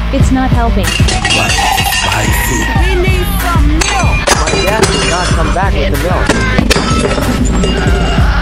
It's not helping. We need some milk. My dad did not come back with the milk.